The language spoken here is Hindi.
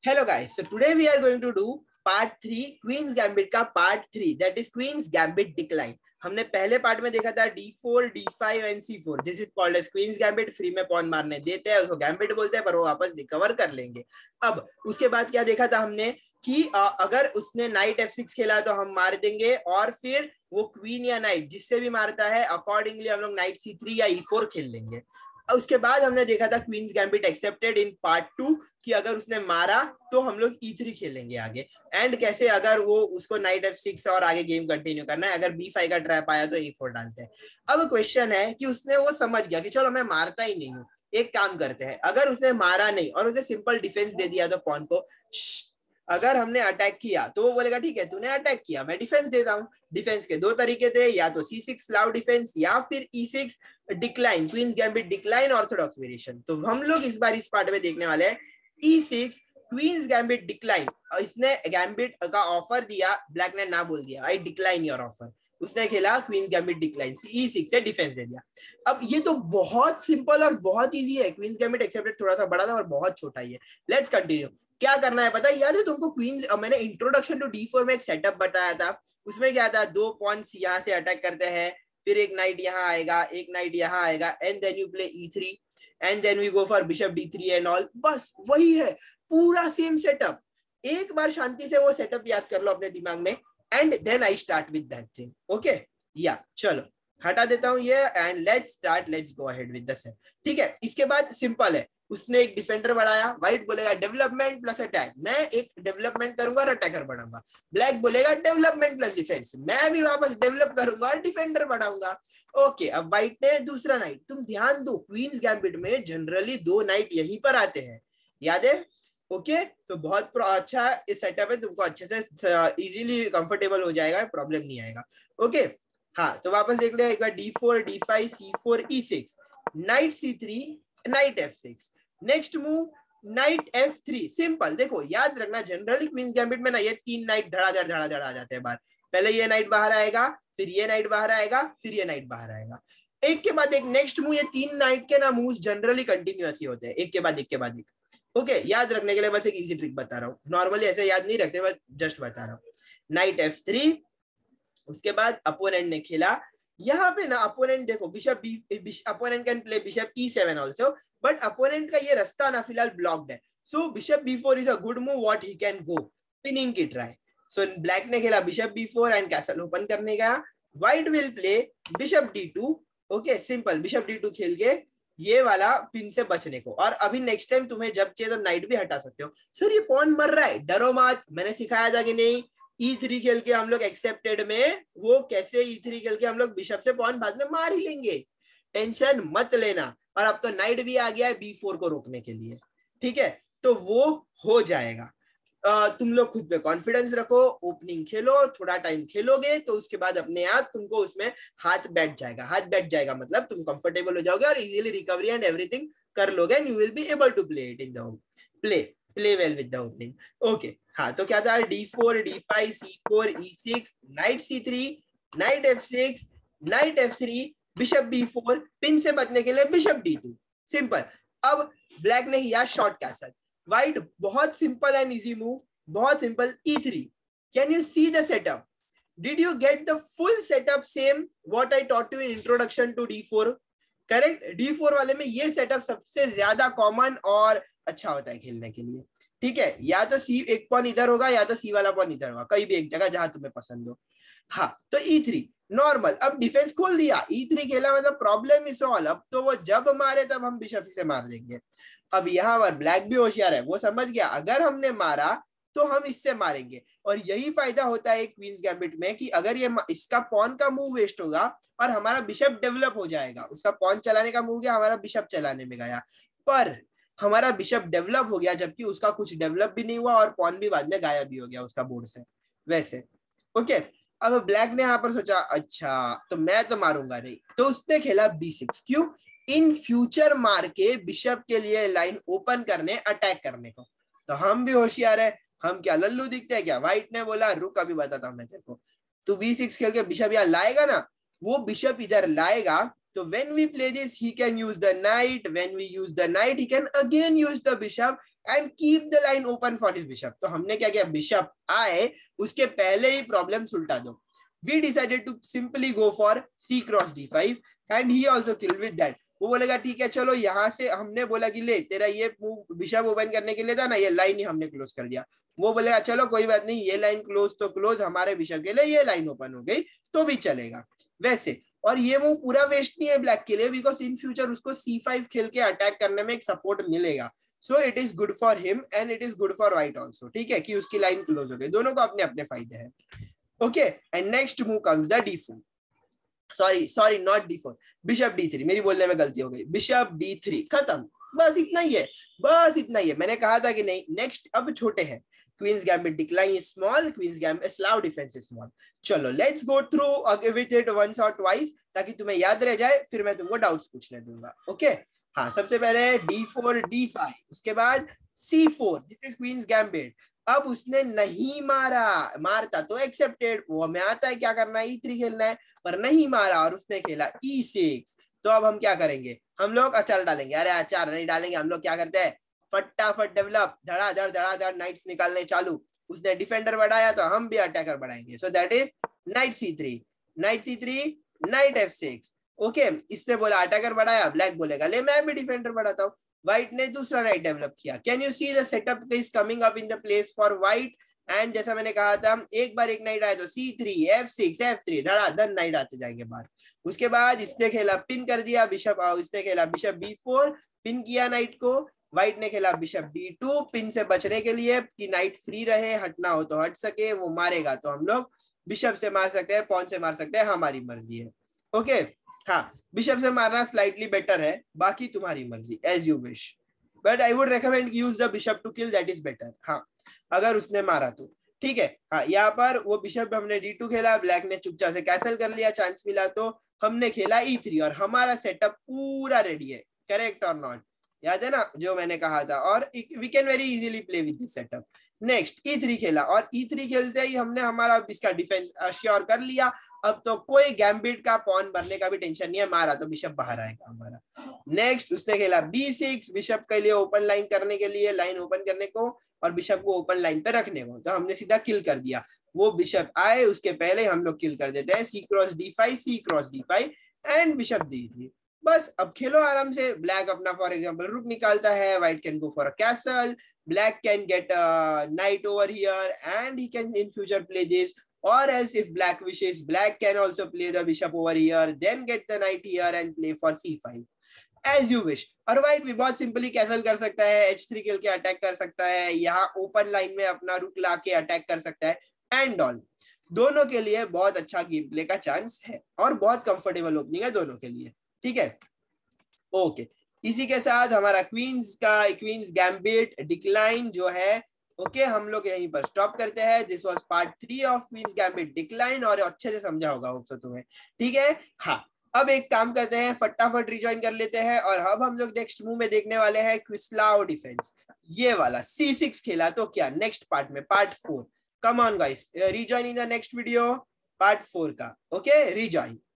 Hello guys, so today we are going to do part 3 Queen's Gambit का part 3 that is Queen's Gambit decline. हमने पहले पार्ट में देखा था D4, D5 and C4। This is called as Queen's Gambit. Free में पॉन मारने देते हैं, उसको गैम्बिट बोलते हैं, पर वो वापस रिकवर कर लेंगे। अब उसके बाद क्या देखा था हमने कि अगर उसने नाइट F6 खेला तो हम मार देंगे, और फिर वो क्वीन या नाइट जिससे भी मारता है अकॉर्डिंगली हम लोग नाइट C3 या E4 खेल लेंगे। उसके बाद हमने देखा था Queen's Gambit accepted in part 2 कि अगर उसने मारा तो हम लोग E3 खेलेंगे आगे, एंड कैसे अगर वो उसको नाइट F6 और आगे गेम कंटिन्यू करना है, अगर B5 का ट्रैप आया तो E4 डालते हैं। अब क्वेश्चन है कि उसने वो समझ गया कि चलो मैं मारता ही नहीं हूँ, एक काम करते हैं, अगर उसने मारा नहीं और उसे सिंपल डिफेंस दे दिया तो पॉन को, अगर हमने अटैक किया तो वो बोलेगा ठीक है तूने अटैक किया मैं डिफेंस देता हूँ। डिफेंस के दो तरीके थे, या तो C6 लाउड डिफेंस या फिर E6 decline, Queen's Gambit decline orthodox variation. तो हम लोग इस बार इस पार्ट में देखने वाले हैं E6 क्वींस गैम्बिट डिक्लाइन। इसने गैम्बिट का ऑफर दिया, ब्लैक ने ना बोल दिया आई डिक्लाइन योर ऑफर, उसने खेला क्वींस गैम्बिट डिक्लाइन, E6 से डिफेंस दे दिया। अब ये तो बहुत सिंपल और बहुत इजी है। क्वींस गैम्बिट एक्सेप्टेड थोड़ा सा बड़ा था और बहुत छोटा ही है। Let's continue. क्या करना है पता है, याद है तुमको क्वींस, मैंने इंट्रोडक्शन टू D4 में एक सेटअप बताया था, उसमें क्या था, दो पॉन्स यहाँ से अटैक करते हैं, फिर एक नाइट यहाँ आएगा, एक नाइट यहाँ आएगा, and then you play E3 and then we go for bishop D3 and all. बस वही है, पूरा सेम सेटअप। एक बार शांति से वो सेटअप याद कर लो अपने दिमाग में, and then I start with that thing. Okay या चलो हटा देता हूं ये, and let's start, let's go ahead with the set. ठीक है, इसके बाद सिंपल है, उसने एक डिफेंडर बढ़ाया, व्हाइट बोलेगा डेवलपमेंट प्लस अटैक, मैं एक डेवलपमेंट करूंगा और अटैकर बढ़ाऊंगा। ब्लैक बोलेगा डेवलपमेंट प्लस डिफेंस, मैं भी वापस डेवलप करूंगा और डिफेंडर बढ़ाऊंगा। ओके, अब व्हाइट ने दूसरा नाइट, तुम ध्यान दो क्वींस गैम्बिट में जनरली दो नाइट यहीं पर आते हैं, याद है? ओके तो बहुत अच्छा इस सेटअप है, तुमको अच्छे से इजीली कंफर्टेबल हो जाएगा, प्रॉब्लम नहीं आएगा। ओके हाँ, तो वापस देख लिया एक बार, D4, D5, C4, E6, knight C3, knight F6, next move knight F3। Simple, देखो याद रखना जनरली क्वींस गैम्बिट में ना ये तीन नाइट धड़ाधड़ धड़ाधड़ आ जाते हैं बाहर। पहले ये नाइट बाहर आएगा, फिर ये नाइट बाहर आएगा, फिर ये नाइट बाहर आएगा, एक के बाद एक नेक्स्ट मूव। ये तीन नाइट के ना मूव्स जनरली कंटिन्यूअस ही होते हैं, एक के बाद एक के बाद एक। ओके याद रखने के लिए बस एक इजी ट्रिक बता रहा हूँ, नॉर्मली ऐसे याद नहीं रखते, बस जस्ट बता रहा हूँ। नाइट F3, उसके बाद अपोनेंट ने खेला यहाँ पे ना, अपोनेंट देखो bishop opponent can play bishop E7 also, but opponent का ये रास्ता ना फिलहाल ब्लॉक्ड है, so bishop B4 is a good move what he can go, pinning की ट्राई। सो ब्लैक ने खेला bishop B4 and castle open करने का। White will play bishop D2। Okay simple, bishop D2 खेल के ये वाला पिन से बचने को, और अभी नेक्स्ट टाइम तुम्हें जब चाहिए तो नाइट भी हटा सकते हो। सर ये पॉन मर रहा है, डरो मत, मैंने सिखाया था कि नहीं, E3 खेल के हम लोग एक्सेप्टेड में, वो कैसे E3 खेल के हम लोग बिशप से पॉन बाद में मार ही लेंगे, टेंशन मत लेना। और अब तो नाइट भी आ गया है B4 को रोकने के लिए, ठीक है, तो वो हो जाएगा। तुम लोग खुद पे कॉन्फिडेंस रखो, ओपनिंग खेलो, थोड़ा टाइम खेलोगे तो उसके बाद अपने आप तुमको उसमें हाथ बैठ जाएगा। हाथ बैठ जाएगा मतलब तुम कंफर्टेबल हो जाओगे और इजीली रिकवरी एंड एवरीथिंग कर लोगे, and you will be able to play it in the play well with the opening. Okay हाँ, तो क्या था, D4, D5, C4, E6, knight C3, knight F6, knight F3, bishop B4, pin से बचने के लिए बिशप D2। सिंपल। अब ब्लैक ने किया शॉर्ट कैसल, व्हाइट बहुत सिंपल एंड इजी मूव, बहुत simple, E3। Can you see the setup? Did you get the full setup same what I taught you in introduction to D4? Correct, D4 वाले में ये सेटअप सबसे ज्यादा कॉमन और अच्छा होता है खेलने के लिए। ठीक है, या तो C एक पॉन इधर होगा या तो C वाला पॉन इधर होगा, कहीं भी एक जगह जहां तुम्हें पसंद हो। हाँ तो E3 नॉर्मल, अब डिफेंस खोल दिया, E3 खेला मतलब प्रॉब्लम इज सॉल्व। अब तो वो जब मारे तब हम बिशप से मार देंगे। अब यहाँ पर ब्लैक भी होशियार है, वो समझ गया अगर हमने मारा तो हम इससे मारेंगे, और यही फायदा होता है क्वींस गैम्बिट में कि अगर ये इसका पॉन का मूव वेस्ट होगा और हमारा बिशप डेवलप हो जाएगा। उसका पॉन चलाने का मूव गया, हमारा बिशप चलाने में गया, पर हमारा बिशप डेवलप हो गया, जबकि उसका कुछ डेवलप भी नहीं हुआ और पॉन भी बाद में गायब भी हो गया उसका बोर्ड से वैसे। ओके अब ब्लैक ने यहाँ पर सोचा अच्छा तो मैं तो मारूंगा नहीं, तो उसने खेला B6। क्यों? इन फ्यूचर मार के बिशप के लिए लाइन ओपन करने, अटैक करने को। तो हम भी होशियार है, हम क्या लल्लू दिखते हैं क्या? व्हाइट ने बोला रुक अभी बताता हूं मैं तेरे को, तू B6 खेल के बिशप यहाँ लाएगा ना, वो बिशप इधर लाएगा तो when we play this, he can use the knight. When we use the knight, he can again use the bishop and keep the line open for his bishop. तो हमने क्या किया, बिशप आए उसके पहले ही प्रॉब्लम सुलटा दो. We decided to simply go for c cross d5 and he also killed with that. वो बोलेगा ठीक है चलो यहाँ से, हमने बोला कि ले तेरा ये बिशप ओपन करने के लिए था ना, ये लाइन ही हमने क्लोज कर दिया. वो बोलेगा चलो कोई बात नहीं, ये लाइन क्लोज तो क्लोज, हमारे बिशप के लिए ये लाइन ओपन हो गई तो भी चलेगा वैसे. और ये मूव पूरा वेस्ट नहीं है ब्लैक के लिए, बिकॉज इन फ्यूचर उसको c5 खेल के अटैक करने में एक सपोर्ट मिलेगा. So it is good for him and it is good for white also. ठीक है कि उसकी लाइन क्लोज हो गई, दोनों को अपने अपने फायदे हैं. Okay and next move comes the d4. Sorry not d4, bishop d3. मेरी बोलने में गलती हो गई, बिशप d3 खत्म. बस इतना ही है, बस इतना ही है. मैंने कहा था कि नहीं नेक्स्ट अब छोटे हैं. Queen's Gambit decline is small, Queen's Gambit Slav defense is small. चलो let's go through with it once or twice ताकि तुम्हें याद रह जाए, फिर मैं तुमको डाउट्स पूछने दूंगा. ओके हाँ, सबसे पहले d4 d5, उसके बाद c4. This is Queen's Gambit. अब उसने नहीं मारा, मारता तो एक्सेप्टेड, वो हमें आता है क्या करना है, e3 खेलना है, पर नहीं मारा और उसने खेला e6. तो अब हम क्या करेंगे, हम लोग अचार डालेंगे. अरे अचार नहीं डालेंगे, हम लोग क्या करते हैं, फटाफट डेवलप, धड़ाधड़ नाइट्स निकालने चालू. उसने डिफेंडर बढ़ाया तो हम भी अटैकर बढ़ाएंगे. So that is knight c3, knight f6. Okay इसने बोला अटैकर बढ़ाया, ब्लैक बोलेगा ले मैं भी डिफेंडर बढ़ाता हूँ. व्हाइट ने दूसरा नाइट डेवलप किया. Can you see the setup is coming up in the place for white. And जैसा मैंने कहा था, एक बार एक नाइट आया तो c3 f6 f3 धड़ाधड़ नाइट आते जाएंगे बाहर. उसके बाद इसने खेला पिन कर दिया बिशप, इसने खेला बिशप b4 पिन किया नाइट को. व्हाइट ने खेला बिशप d2 पिन से बचने के लिए कि नाइट फ्री रहे, हटना हो तो हट सके. वो मारेगा तो हम लोग बिशप से मार सकते हैं, पॉन से मार सकते हैं, हमारी मर्जी है. ओके हाँ, बिशप से मारना स्लाइटली बेटर है, बाकी तुम्हारी मर्जी as you wish, but I would recommend use the bishop to kill, that is better. हाँ अगर उसने मारा तो ठीक है. हाँ यहाँ पर वो बिशप हमने d2 खेला, ब्लैक ने चुपचाप से कैसल कर लिया, चांस मिला तो हमने खेला e3 और हमारा सेटअप पूरा रेडी है. करेक्ट और नॉट, याद है ना जो मैंने कहा था. और we can very easily play with this setup. Next e3 खेला और e3 खेलते ही हमने हमारा इसका डिफेंस अश्योर कर लिया. अब तो कोई गैम्बिट का पॉन भरने का भी टेंशन नहीं है, मारा तो बिशप बाहर आएगा हमारा. नेक्स्ट उसने खेला b6 बिशप के लिए ओपन लाइन करने के लिए, लाइन ओपन करने को और बिशप को ओपन लाइन पे रखने को. तो हमने सीधा किल कर दिया. वो बिशप आए उसके पहले हम लोग किल कर देते हैं. c cross d5 and bishop d3. बस अब खेलो आराम से. ब्लैक अपना फॉर एग्जांपल रुक निकालता है, white can go for a castle, black can get knight over here and he can in future play this. Or else if black wishes, black can also play the bishop over here, then get the knight here and play for c5 as you wish. और white भी बहुत सिंपली कैसल कर सकता है, h3 खेल के अटैक कर सकता है, यहाँ ओपन लाइन में अपना रुक ला के अटैक कर सकता है एंड ऑल. दोनों के लिए बहुत अच्छा गेम प्ले का चांस है और बहुत कंफर्टेबल ओपनिंग है दोनों के लिए. ठीक है ओके इसी के साथ हमारा क्वींस गैम्बिट डिक्लाइन जो है ओके हम लोग यहीं पर स्टॉप करते हैं. This was part 3 of Queen's Gambit decline और अच्छे से समझा होगा होप सो तुम्हें. ठीक है हाँ, अब एक काम करते हैं, फटाफट रिजॉइन कर लेते हैं और अब हम लोग नेक्स्ट मूव में देखने वाले हैं क्विस्लाव डिफेंस. ये वाला c6 खेला तो क्या नेक्स्ट पार्ट में, part 4. Come on guys, rejoin in the next video part 4 का. Okay rejoin.